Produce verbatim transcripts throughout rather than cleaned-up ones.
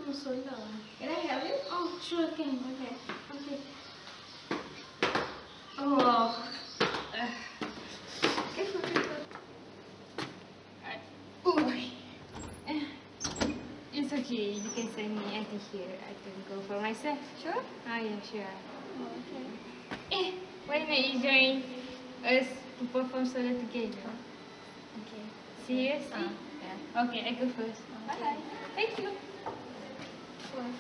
musola. Can I help you? Oh, sure can. Okay. Okay. Oh. Uh. Careful, careful. Oh. Uh. It's okay. You can send me until here. I can go for myself. Sure? Ah, yeah, sure. Oh, okay. Eh, why not you join us to perform solo together? Okay. Seriously? Ah, yeah. Okay, I go first. Okay. Bye. Thank you. Sure.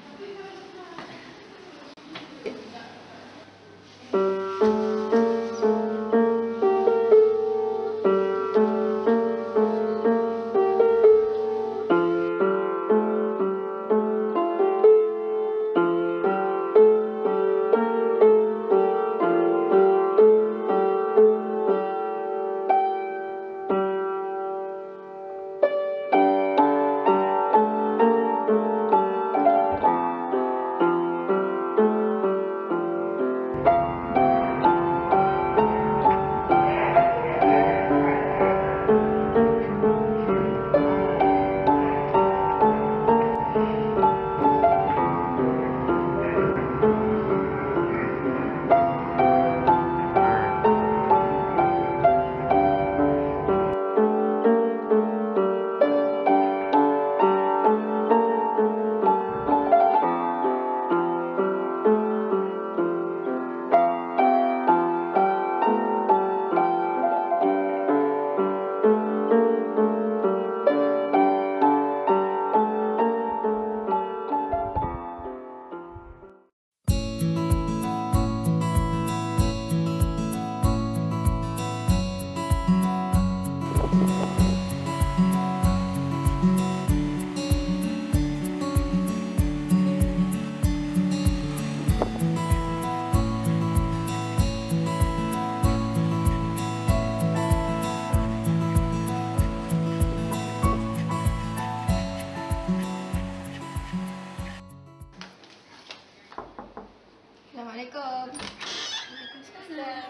Assalamualaikum. Waalaikumsalam.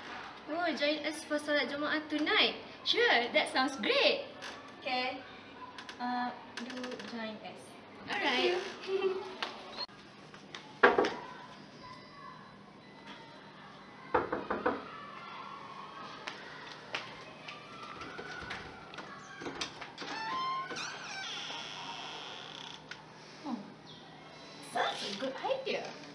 Oh, join us for solat Jumaat tonight. Sure, that sounds great. Okay. Uh, do join us. Alright. Such a good idea.